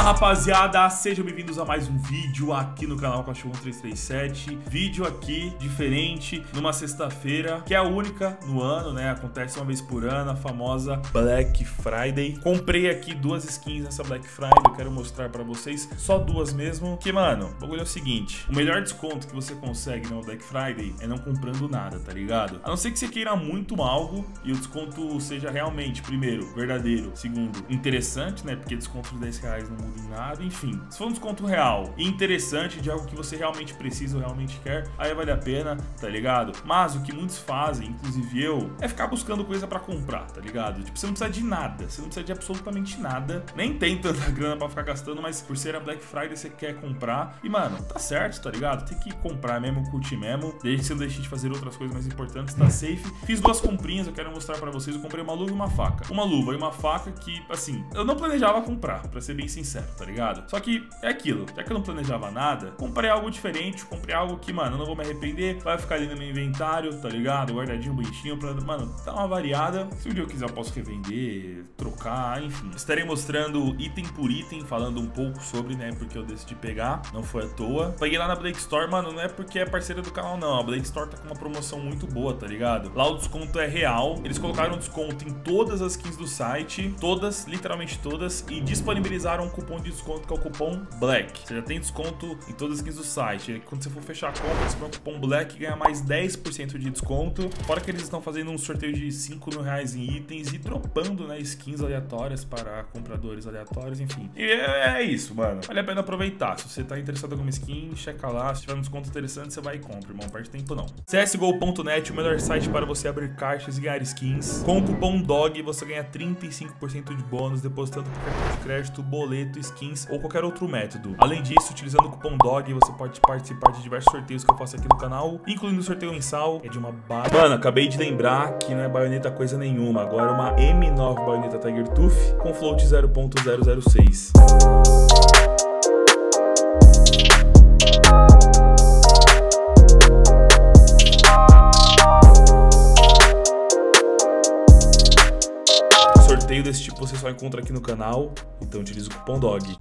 rapaziada, sejam bem-vindos a mais um vídeo aqui no canal Cachorro 1337. Vídeo aqui diferente numa sexta-feira, que é a única no ano, né? Acontece uma vez por ano, a famosa Black Friday. Comprei aqui duas skins nessa Black Friday, eu quero mostrar pra vocês, só duas mesmo. Que, mano, o bagulho é o seguinte: o melhor desconto que você consegue na Black Friday é não comprando nada, tá ligado? A não ser que você queira muito algo e o desconto seja realmente, primeiro, verdadeiro, segundo, interessante, né? Porque desconto de 10 reais não muda em nada, enfim. Se for um desconto real e interessante de algo que você realmente precisa ou realmente quer, aí vale a pena, tá ligado? Mas o que muitos fazem, inclusive eu, é ficar buscando coisa pra comprar, tá ligado? Tipo, você não precisa de nada, você não precisa de absolutamente nada, nem tem tanta grana pra ficar gastando, mas por ser a Black Friday você quer comprar. E, mano, tá certo, tá ligado? Tem que comprar mesmo, curtir mesmo, desde que você não deixe de fazer outras coisas mais importantes, tá safe. Fiz duas comprinhas, eu quero mostrar pra vocês. Eu comprei uma luva e uma faca. Uma luva e uma faca que, assim, eu não planejava comprar, pra ser bem sincero, tá ligado? Só que é aquilo, já que eu não planejava nada, comprei algo diferente, comprei algo que, mano, eu não vou me arrepender, vai ficar ali no meu inventário, tá ligado? Guardadinho, bonitinho, pra, mano, dar uma variada. Se um dia eu quiser eu posso revender, trocar, enfim. Estarei mostrando item por item, falando um pouco sobre, né, porque eu decidi pegar, não foi à toa. Peguei lá na Blake Store, mano, não é porque é parceira do canal, não. A Blake Store tá com uma promoção muito boa, tá ligado? Lá o desconto é real, eles colocaram desconto em todas as skins do site, todas, literalmente todas, e disponibilizaram um cupom de desconto que é o cupom BLACK. Você já tem desconto em todas as skins do site. E quando você for fechar a compra, você põe o cupom BLACK e ganha mais 10% de desconto. Fora que eles estão fazendo um sorteio de 5 mil reais em itens e dropando, né, skins aleatórias para compradores aleatórios, enfim. E é isso, mano. Vale a pena aproveitar. Se você tá interessado em alguma skin, checa lá. Se tiver um desconto interessante, você vai e compra, irmão. Não perde tempo não. CSGO.net, o melhor site para você abrir caixas e ganhar skins. Com o cupom DOG você ganha 35% de bônus depositando por cartão de crédito, boleto, skins ou qualquer outro método. Além disso, utilizando o cupom DOG você pode participar de diversos sorteios que eu faço aqui no canal, incluindo o sorteio mensal, é de uma baioneta. Mano, acabei de lembrar que não é baioneta coisa nenhuma. Agora é uma M9 baioneta Tiger Tooth com float 0.006. Sorteio desse tipo você só encontra aqui no canal, então utilize o cupom DOG.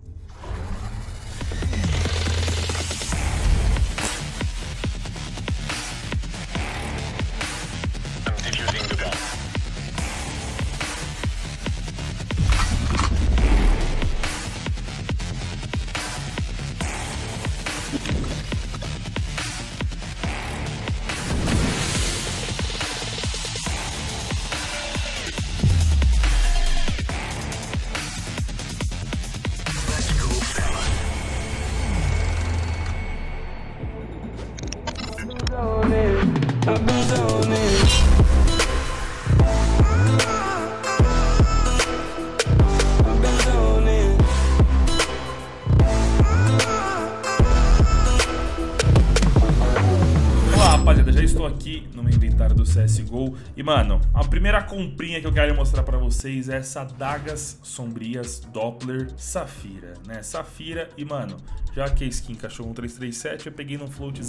Já estou aqui no meu inventário do CSGO e, mano, a primeira comprinha que eu quero mostrar pra vocês é essa Adagas Sombrias Doppler Safira, né? Safira e, mano, já que a skin Cachorro 1337 eu peguei no float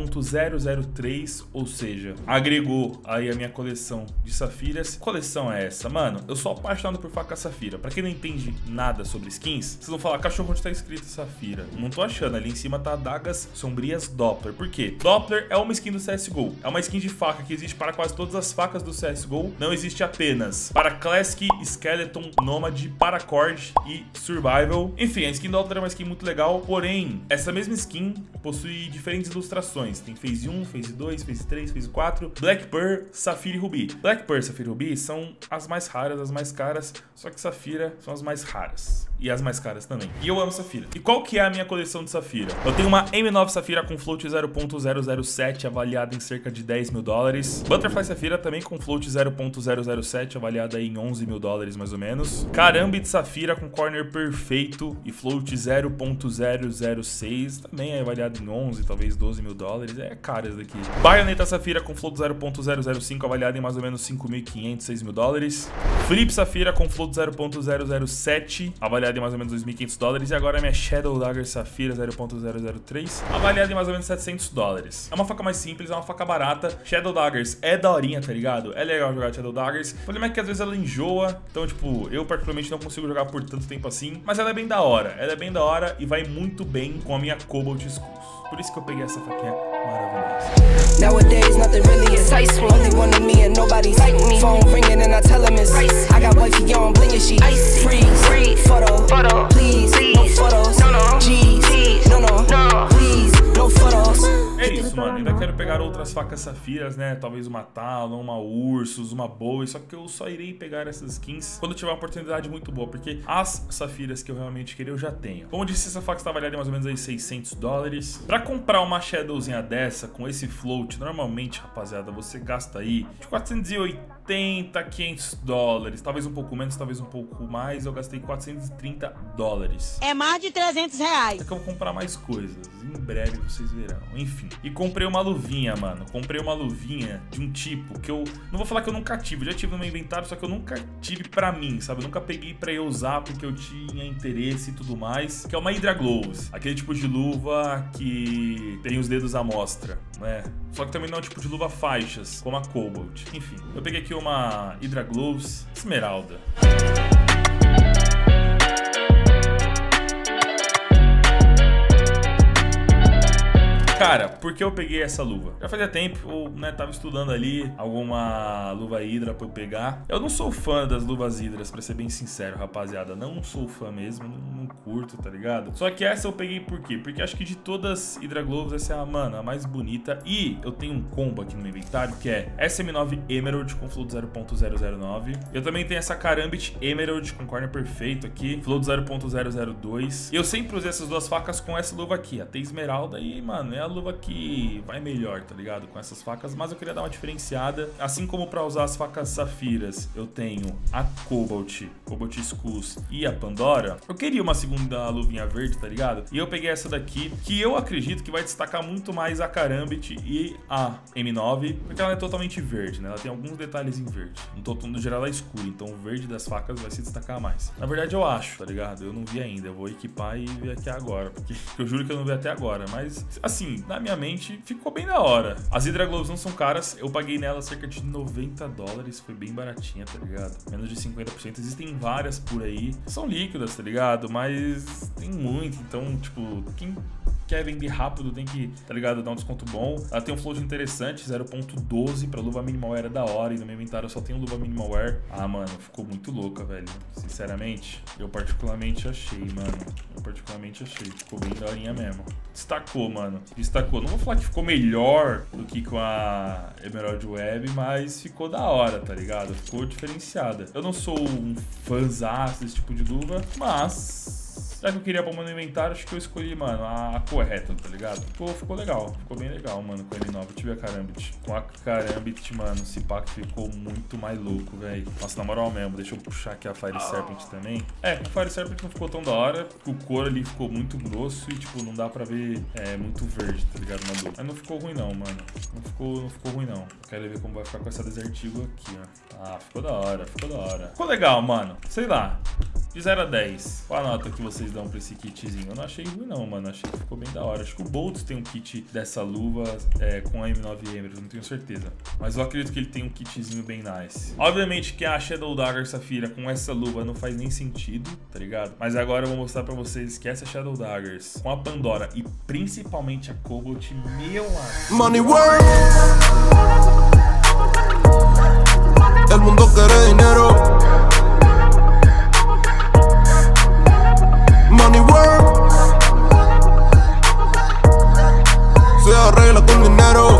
0.003, ou seja, agregou aí a minha coleção de safiras. Que coleção é essa? Mano, eu sou apaixonado por faca safira. Pra quem não entende nada sobre skins, vocês vão falar, Cachorro, onde tá escrito safira? Não tô achando, ali em cima tá Adagas Sombrias Doppler. Por quê? Doppler é uma skin do CSGO. É uma skin de faca que existe para quase todas as facas do CSGO. Não existe apenas para Classic, Skeleton, Nomad, Paracord e Survival. Enfim, a skin do Doppler é uma skin muito legal, porém, essa mesma skin possui diferentes ilustrações. Tem Phase 1, Phase 2, Phase 3, Phase 4, Black Pearl, Safira e Ruby. Black Pearl e Safira e Ruby são as mais raras, as mais caras, só que Safira são as mais raras. E as mais caras também. E eu amo Safira. E qual que é a minha coleção de Safira? Eu tenho uma M9 Safira com float 0.007 avaliada em cerca de 10 mil dólares. Butterfly Safira também com float 0.007 avaliada em 11 mil dólares mais ou menos. Karambit Safira com corner perfeito e float 0.006 também é avaliado em 11, talvez 12 mil dólares. É caro esse daqui. Baioneta Safira com float 0.005 avaliada em mais ou menos 5.500, 6 mil dólares. Flip Safira com float 0.007 avaliada em mais ou menos 2.500 dólares. E agora a minha Shadow Dagger Safira 0.003 avaliada em mais ou menos 700 dólares. É uma faca mais simples, é uma faca barata. Shadow Daggers é daorinha, tá ligado? É legal jogar Shadow Daggers. O problema é que às vezes ela enjoa. Então, tipo, eu particularmente não consigo jogar por tanto tempo assim. Mas ela é bem da hora. Ela é bem da hora e vai muito bem com a minha Cobalt Skulls. Por isso que eu peguei essa faquinha maravilhosa. Nowadays nothing really excites me. Only one of me and nobody's like me. Phone ringing and I tell him it's I got wifey on bling and she freeze. Photo, please, no photos. G's, no, please, no photos. É isso, mano. Ainda quero pegar outras facas safiras, né? Talvez uma Talon, uma Ursus, uma Bowie. Só que eu só irei pegar essas skins quando tiver uma oportunidade muito boa. Porque as safiras que eu realmente queria, eu já tenho. Como eu disse, essa faca está avaliada em mais ou menos aí $600. Pra comprar uma Shadowzinha dessa, com esse float, normalmente, rapaziada, você gasta aí de 480, $500. Talvez um pouco menos, talvez um pouco mais. Eu gastei $430. É mais de R$300. É que eu vou comprar mais coisas. Em breve vocês verão. Enfim. E comprei uma luvinha, mano. Comprei uma luvinha de um tipo que eu... Não vou falar que eu nunca tive. Eu já tive no meu inventário, só que eu nunca tive pra mim, sabe? Eu nunca peguei pra eu usar porque eu tinha interesse e tudo mais. Que é uma Hydra Gloves. Aquele tipo de luva que tem os dedos à mostra, né? Só que também não é um tipo de luva faixas, como a Cobalt. Enfim. Eu peguei aqui uma Hydra Gloves Esmeralda. Cara, por que eu peguei essa luva? Já fazia tempo, eu, né, tava estudando ali alguma luva Hydra pra eu pegar. Eu não sou fã das luvas Hydras, pra ser bem sincero, rapaziada. Não sou fã mesmo, não curto, tá ligado? Só que essa eu peguei por quê? Porque acho que de todas Hydra Gloves, essa é a, mano, a mais bonita. E eu tenho um combo aqui no meu inventário, que é SM9 Emerald com float 0.009. Eu também tenho essa Karambit Emerald com corner perfeito aqui, float 0.002. Eu sempre usei essas duas facas com essa luva aqui, a T Esmeralda, e, mano, é a luva que vai melhor, tá ligado? Com essas facas, mas eu queria dar uma diferenciada. Assim como pra usar as facas safiras, eu tenho a Cobalt Skulls e a Pandora. Eu queria uma segunda luvinha verde, tá ligado? E eu peguei essa daqui, que eu acredito que vai destacar muito mais a Karambit e a M9, porque ela é totalmente verde, né? Ela tem alguns detalhes em verde. No geral ela é escura, então o verde das facas vai se destacar mais. Na verdade eu acho, tá ligado? Eu não vi ainda, eu vou equipar e ver aqui agora, porque eu juro que eu não vi até agora, mas assim, na minha mente, ficou bem da hora. As Hydra Gloves não são caras, eu paguei nelas cerca de $90, foi bem baratinha, tá ligado? Menos de 50%, existem várias por aí, são líquidas, tá ligado? Mas tem muito, então, tipo, quem quer vender rápido tem que, tá ligado, dar um desconto bom. Ela tem um float interessante, 0.12, pra luva minimal wear é da hora, e no meu inventário eu só tenho luva minimal wear. Ah, mano, ficou muito louca, velho. Sinceramente, eu particularmente achei, mano. Ficou bem daorinha mesmo. Destacou, mano. Destacou. Não vou falar que ficou melhor do que com a Emerald Web, mas ficou da hora, tá ligado? Ficou diferenciada. Eu não sou um fãzaço desse tipo de luva, mas... já que eu queria bomba no inventário, acho que eu escolhi, mano, a correta, tá ligado? Ficou legal, ficou bem legal, mano, com a M9. Eu tive a Karambit. Com a Karambit, mano, esse pack ficou muito mais louco, velho. Nossa, na moral mesmo, deixa eu puxar aqui a Fire Serpent também. É, o Fire Serpent não ficou tão da hora, o couro ali ficou muito grosso e, tipo, não dá pra ver muito verde, tá ligado, na luva. Mas não ficou ruim não, mano. Não ficou ruim não. Quero ver como vai ficar com essa Desert Eagle aqui, ó. Ah, ficou da hora, ficou da hora. Ficou legal, mano. Sei lá. De 0 a 10, qual a nota que vocês dão pra esse kitzinho? Eu não achei ruim não, mano. Achei que ficou bem da hora. Acho que o Boltz tem um kit dessa luva com a M9 Emerald, não tenho certeza. Mas eu acredito que ele tem um kitzinho bem nice. Obviamente que a Shadow Dagger Safira com essa luva não faz nem sentido, tá ligado? Mas agora eu vou mostrar pra vocês que essa Shadow Daggers com a Pandora e principalmente a Cobalt, meu amigo. Money work. El mundo quiere dinero. Money work. Se arregla con dinero.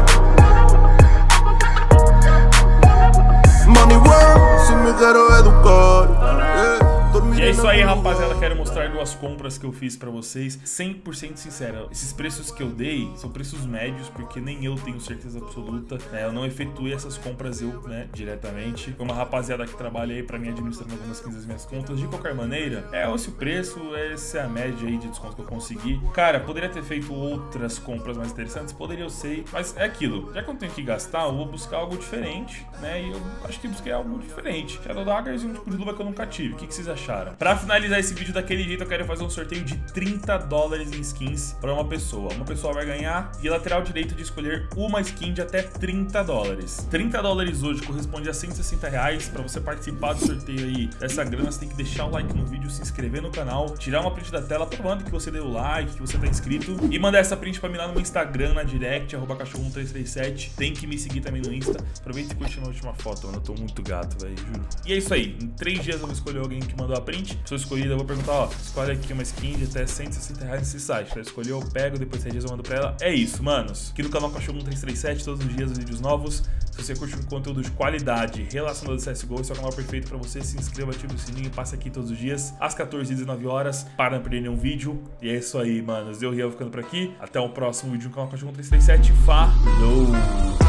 Money work. Se me quero educar. E é isso aí, rapaziada. Quero mostrar duas compras que eu fiz pra vocês. 100% sincero, esses preços que eu dei são preços médios, porque nem eu tenho certeza absoluta, né? Eu não efetuei essas compras diretamente. Foi uma rapaziada que trabalha aí pra mim administrando algumas skins das minhas contas. De qualquer maneira, esse o preço, essa é a média aí de desconto que eu consegui. Cara, poderia ter feito outras compras mais interessantes? Poderia, eu sei. Mas é aquilo, já que eu não tenho que gastar, eu vou buscar algo diferente, né? E eu acho que busquei algo diferente. Shadow Daggers e um tipo de luva que eu nunca tive. O que vocês acharam? hora. Pra finalizar esse vídeo daquele jeito, eu quero fazer um sorteio de 30 dólares em skins pra uma pessoa. Uma pessoa vai ganhar e ela terá o direito de escolher uma skin de até 30 dólares. 30 dólares hoje corresponde a 160 reais. Pra você participar do sorteio aí dessa grana, você tem que deixar o like no vídeo, se inscrever no canal, tirar uma print da tela provando que você deu o like, que você tá inscrito, e mandar essa print pra mim lá no meu Instagram, na direct, @cachorro1337. Tem que me seguir também no Insta. Aproveita e curte a minha última foto, mano. Eu tô muito gato, velho, juro. E é isso aí. Em 3 dias eu vou escolher alguém que mandou a print. Se eu escolher, eu vou perguntar, ó, escolhe aqui uma skin de até 160 reais nesse site. Pra escolher, eu pego, depois 6 dias eu mando pra ela. É isso, manos. Aqui no canal Cachorro1337, todos os dias vídeos novos. Se você curte um conteúdo de qualidade relacionado ao CSGO, esse é o canal perfeito pra você. Se inscreva, ative o sininho e passe aqui todos os dias, às 14 e 19 horas, para não perder nenhum vídeo. E é isso aí, manos. Eu, Riel, ficando por aqui. Até o próximo vídeo no canal Cachorro1337. Falou!